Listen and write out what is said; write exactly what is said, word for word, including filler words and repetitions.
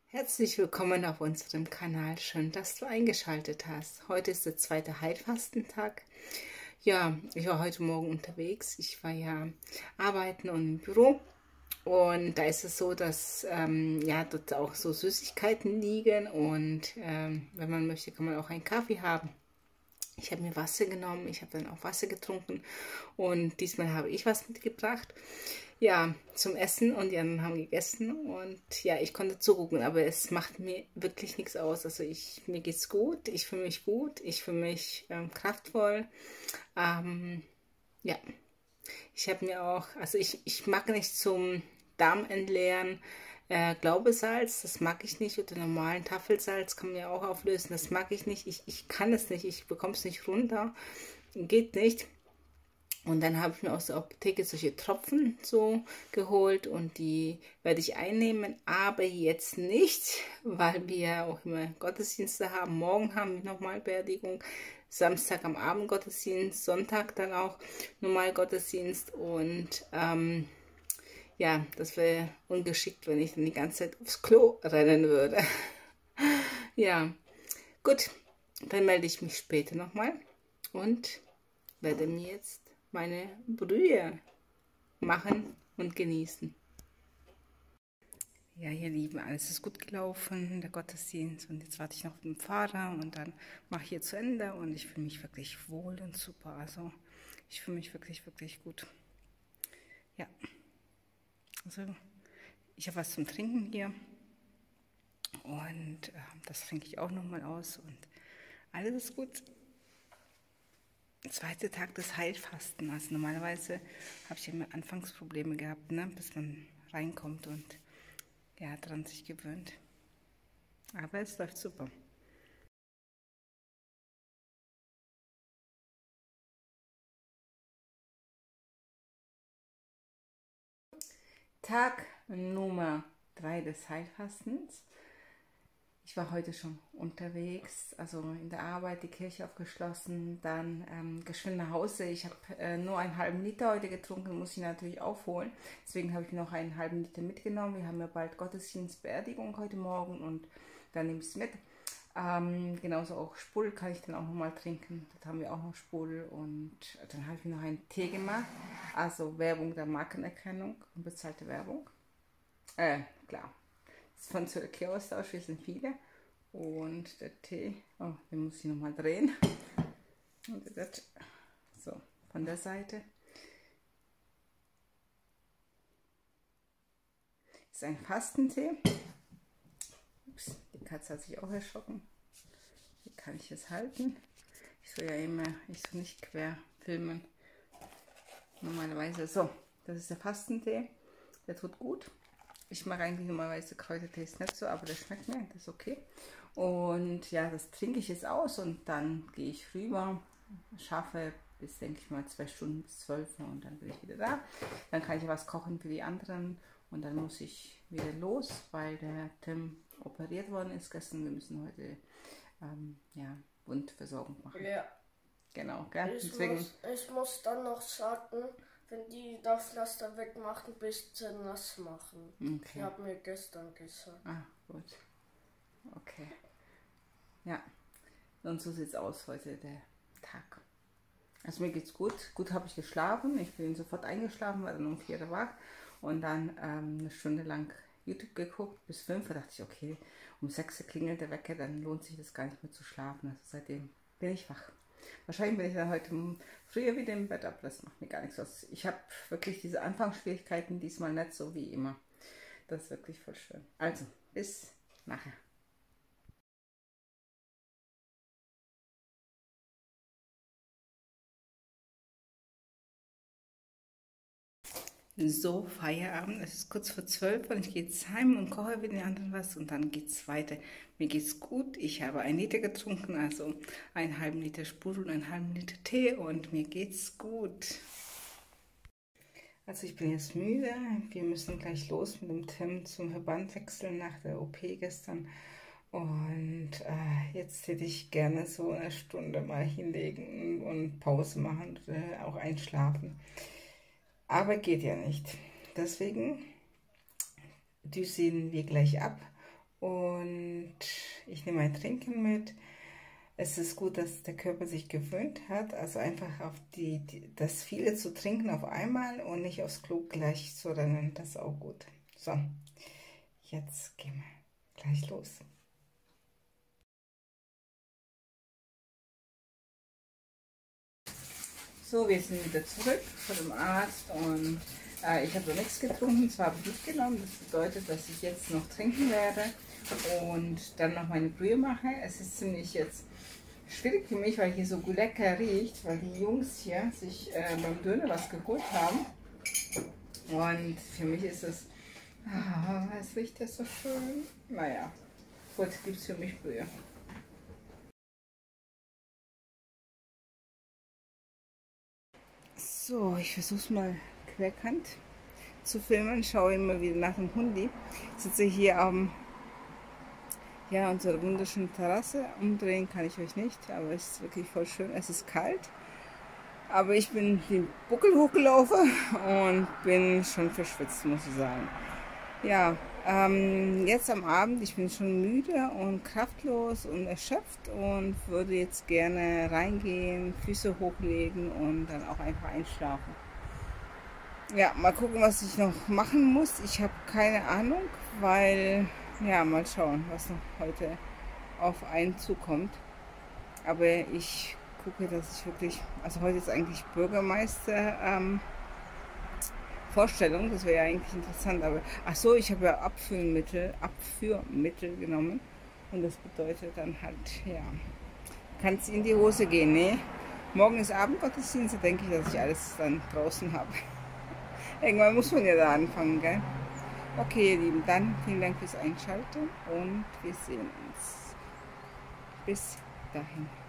Herzlich willkommen auf unserem Kanal. Schön, dass du eingeschaltet hast. Heute ist der zweite Heilfastentag. Ja, ich war heute Morgen unterwegs. Ich war ja arbeiten und im Büro. Und da ist es so, dass ähm, ja, dort auch so Süßigkeiten liegen. Und ähm, wenn man möchte, kann man auch einen Kaffee haben. Ich habe mir Wasser genommen. Ich habe dann auch Wasser getrunken. Und diesmal habe ich was mitgebracht. Ja, zum Essen, und die anderen haben gegessen und ja, ich konnte zugucken, aber es macht mir wirklich nichts aus. Also ich, mir geht's gut, ich fühle mich gut, ich fühle mich ähm, kraftvoll. Ähm, ja, ich habe mir auch, also ich, ich mag nicht zum Darm entleeren äh, Glaubesalz, das mag ich nicht, oder normalen Tafelsalz kann man ja auch auflösen, das mag ich nicht, ich, ich kann es nicht, ich bekomme es nicht runter, geht nicht. Und dann habe ich mir aus der Apotheke solche Tropfen so geholt und die werde ich einnehmen, aber jetzt nicht, weil wir auch immer Gottesdienste haben. Morgen haben wir nochmal Beerdigung, Samstag am Abend Gottesdienst, Sonntag dann auch normal Gottesdienst und ähm, ja, das wäre ungeschickt, wenn ich dann die ganze Zeit aufs Klo rennen würde. Ja, gut, dann melde ich mich später nochmal und werde mir jetzt meine Brühe machen und genießen. Ja, ihr Lieben, alles ist gut gelaufen, der Gottesdienst, und jetzt warte ich noch auf den Pfarrer und dann mache ich hier zu Ende und ich fühle mich wirklich wohl und super. Also ich fühle mich wirklich, wirklich gut. Ja, also ich habe was zum Trinken hier und äh, das trinke ich auch nochmal aus und alles ist gut. Zweiter Tag des Heilfasten. Also normalerweise habe ich immer Anfangsprobleme gehabt, ne, bis man reinkommt und ja, daran sich gewöhnt. Aber es läuft super. Tag Nummer drei des Heilfastens. Ich war heute schon unterwegs, also in der Arbeit, die Kirche aufgeschlossen, dann ähm, geschwind nach Hause. Ich habe äh, nur einen halben Liter heute getrunken, muss ich natürlich aufholen. Deswegen habe ich noch einen halben Liter mitgenommen. Wir haben ja bald Gottesdienstbeerdigung heute Morgen und dann nehme ich es mit. Ähm, genauso auch Spul kann ich dann auch nochmal trinken. Das haben wir auch noch Spul. Und dann habe ich mir noch einen Tee gemacht. Also Werbung der Markenerkennung, unbezahlte Werbung. Äh, klar. Von Zöliakieaustausch, wir sind viele. Und der Tee, oh, den muss ich nochmal drehen. Und das, so, von der Seite. Das ist ein Fastentee. Ups, die Katze hat sich auch erschrocken. Wie kann ich es halten? Ich soll ja immer, ich soll nicht quer filmen. Normalerweise, so, das ist der Fastentee. Der tut gut. Ich mag eigentlich normalerweise Kräutertees nicht so, aber das schmeckt mir, das ist okay. Und ja, das trinke ich jetzt aus und dann gehe ich rüber, schaffe bis, denke ich mal, zwei Stunden bis zwölf und dann bin ich wieder da. Dann kann ich was kochen für die anderen und dann muss ich wieder los, weil der Tim operiert worden ist gestern. Wir müssen heute ähm, ja, Wundversorgung machen. Ja. Genau, gell? Ich, Deswegen, muss, ich muss dann noch sagen, wenn die das Pflaster wegmachen, bisschen nass machen. okay. Ich habe mir gestern gesagt. Ah, gut. Okay. Ja, und so sieht es aus heute, der Tag. Also mir geht's gut. Gut habe ich geschlafen. Ich bin sofort eingeschlafen, war dann um vier Uhr wach und dann ähm, eine Stunde lang YouTube geguckt. Bis fünf Uhr dachte ich, okay, um sechs Uhr klingelt der Wecker, dann lohnt sich das gar nicht mehr zu schlafen. Also seitdem bin ich wach. Wahrscheinlich bin ich dann heute früher wieder im Bett, aber das macht mir gar nichts aus. Ich habe wirklich diese Anfangsschwierigkeiten diesmal nicht so wie immer. Das ist wirklich voll schön. Also, bis nachher. So, Feierabend, es ist kurz vor zwölf und ich gehe jetzt heim und koche für den anderen was und dann geht es weiter. Mir geht's gut, ich habe ein Liter getrunken, also einen halben Liter Sprudel und einen halben Liter Tee und mir geht's gut. Also ich bin jetzt müde, wir müssen gleich los mit dem Tim zum Verband wechseln nach der O P gestern. Und äh, jetzt hätte ich gerne so eine Stunde mal hinlegen und Pause machen und äh, auch einschlafen. Aber geht ja nicht. Deswegen düsen wir gleich ab und ich nehme ein Trinken mit. Es ist gut, dass der Körper sich gewöhnt hat, also einfach auf die, die das viele zu trinken auf einmal und nicht aufs Klo gleich zu rennen, das ist auch gut. So, jetzt gehen wir gleich los. So, wir sind wieder zurück von dem Arzt und äh, ich habe noch nichts getrunken, zwar habe ich mitgenommen, das bedeutet, dass ich jetzt noch trinken werde und dann noch meine Brühe mache. Es ist ziemlich jetzt schwierig für mich, weil hier so lecker riecht, weil die Jungs hier sich äh, beim Döner was geholt haben und für mich ist es, ah, es riecht ja so schön. Naja, gut, gibt es für mich Brühe. So, ich versuche es mal querkant zu filmen. Schaue immer wieder nach dem Hundi. Ich sitze hier am ja, unserer wunderschönen Terrasse. Umdrehen kann ich euch nicht, aber es ist wirklich voll schön. Es ist kalt, aber ich bin den Buckel hochgelaufen und bin schon verschwitzt, muss ich sagen. Ja, ähm, jetzt am Abend, ich bin schon müde und kraftlos und erschöpft und würde jetzt gerne reingehen, Füße hochlegen und dann auch einfach einschlafen. Ja, mal gucken, was ich noch machen muss. Ich habe keine Ahnung, weil, ja, mal schauen, was noch heute auf einen zukommt. Aber ich gucke, dass ich wirklich, also heute ist eigentlich Bürgermeister, ähm, Vorstellung, das wäre ja eigentlich interessant, aber ach so, ich habe ja Abführmittel, Abführmittel genommen und das bedeutet dann halt, ja, kann es in die Hose gehen, ne? Morgen ist Abendgottesdienst, da denke ich, dass ich alles dann draußen habe. Irgendwann muss man ja da anfangen, gell? Okay, ihr Lieben, dann vielen Dank fürs Einschalten und wir sehen uns. Bis dahin.